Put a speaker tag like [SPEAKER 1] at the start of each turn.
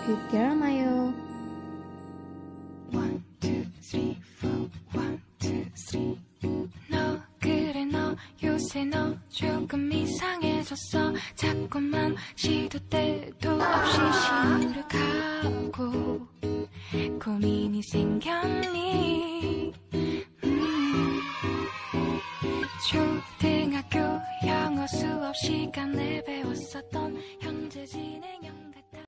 [SPEAKER 1] 듣기를 마요.
[SPEAKER 2] 1, 2, 3, 4 1, 2, 3 너 그래 너 요새 너 조금 이상해졌어. 자꾸만 시도 때도 없이 시무룩하고 고민이 생겼니. 초등학교 영어 수업 시간 내배